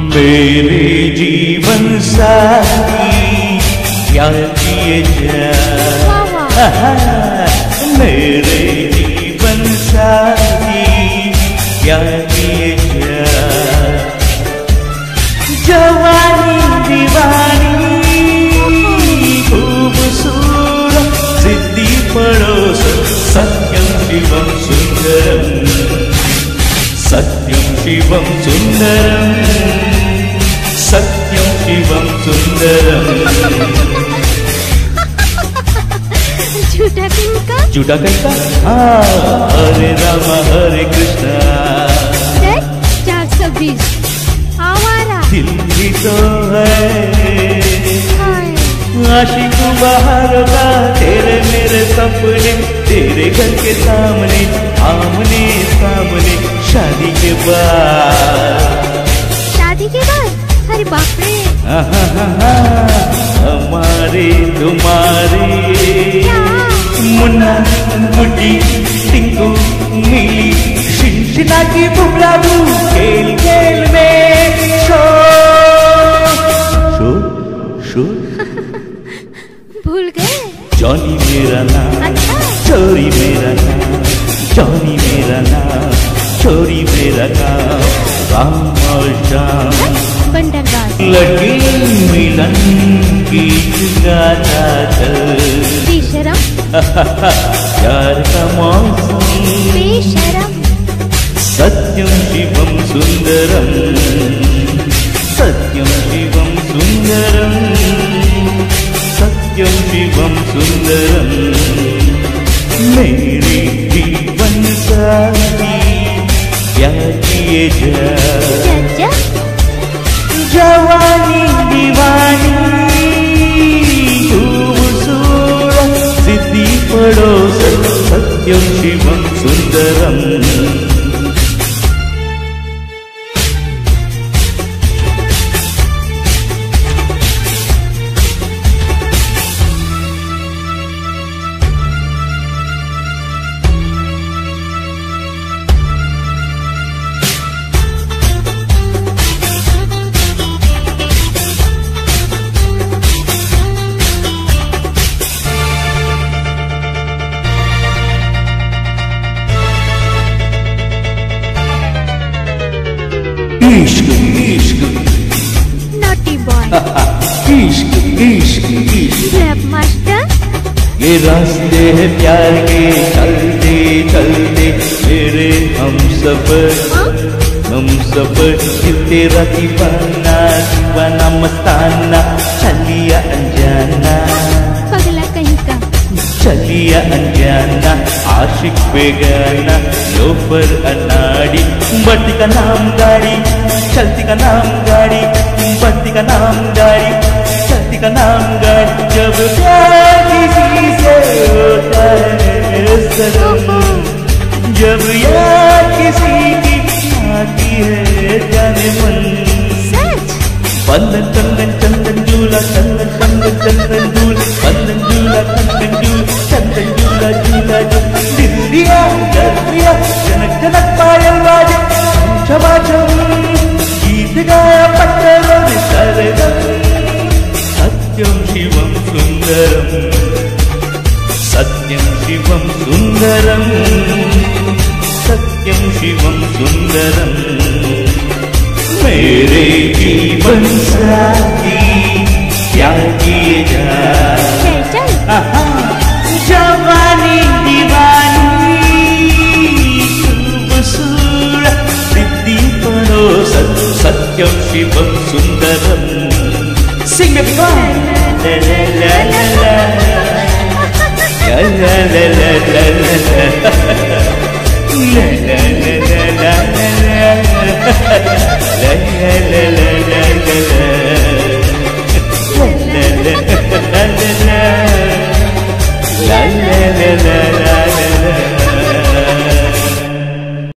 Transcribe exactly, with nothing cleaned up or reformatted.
मेरे जीवन साथी प्यार किए जा, मेरे जीवन साथी प्यार किए जा। जवानी दीवानी खूबसूरत सिद्धि पड़ोस, सत्यम शिवम सुंदरम, सत्यम शिवम सुंदरम, सत्यम शिवम सुंदरम। झूठा किनका? झूठा किनका? हाँ, हरे राम हरे कृष्णा। चार सौ बीस हमारा दिल भी तो है आशिक बाहर का, तेरे मेरे सपने तेरे घर के सामने, आमने सामने शादी के बाद। शादी के बाद? अरे बाप रे। हमारे तुम्हारे मुन्ना मुट्ठी टिंकू मिली शिनशिना की बुबलाबू, खेल खेल में शोर शोर शोर। भूल गए? जॉनी मेरा नाम, अच्छा। चोरी मेरा नाम, जॉनी मेरा नाम, चोरी मेरा नाम, राम और श्याम बंदरगाह लगे मिलन की गाथा चल, बेशरम प्यार का मौसम बेशरम। सत्यम शिवम सुंदरम, सत्यम शिवम सुंदरम, सत्यम शिवम सुंदरम। मेरे जीवन साथी प्यार किए जा, जवानी दीवानी खूबसूरत सिद्धि पड़ोस, सत्यम शिवम सुंदरम। इश्क इश्क नॉटी बॉय, इश्क इश्क इश्क रैप मास्टर। ये रास्ते है प्यार के चलते चलते मेरे हम सफर, हम सफर तेरा दीवाना दीवाना मस्ताना, चलिया अनजाना पगला कहीं का, चलिया अनजाना आशिक बेगाना, लोफर अनाड़ी बढ़ती का नाम गाड़ी, चलती का नाम गाड़ी, बढ़ती का नाम गाड़ी, चलती का नाम गाड़ी। जब प्यार किसी से होता है सरम, जब यार किसी की आती है जाने मन, बंधन चंदन चंदन झूला, चंदन चंदन चंदन झूल, बंधन झूला चंदन झूल, चंदन झूला झूला झूल। दिल दिया कर दिया जनक जनक पायल बाजे, छमा छम गीत गाया पत्थरों ने सरगम। सत्यम शिवम सुंदरम, सत्यम शिवम सुंदरम, सत्यम शिवम सुंदरम। मेरे जीवन साथी प्यार किए जा, जवानी दीवानी खूबसूरत सिद्धि पड़ोस, सत्यम Shivam Sundaram. Sing with me, come on. La la la la la, la la la la la la, la la la.